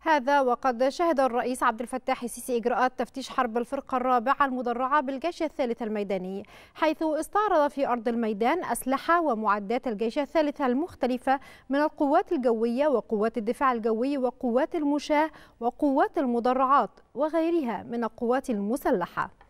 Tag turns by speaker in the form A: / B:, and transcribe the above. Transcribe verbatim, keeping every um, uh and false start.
A: هذا وقد شهد الرئيس عبد الفتاح السيسي إجراءات تفتيش حرب الفرقة الرابعة المدرعة بالجيش الثالث الميداني، حيث استعرض في أرض الميدان أسلحة ومعدات الجيش الثالث المختلفة من القوات الجوية وقوات الدفاع الجوي وقوات المشاة وقوات المدرعات وغيرها من القوات المسلحة.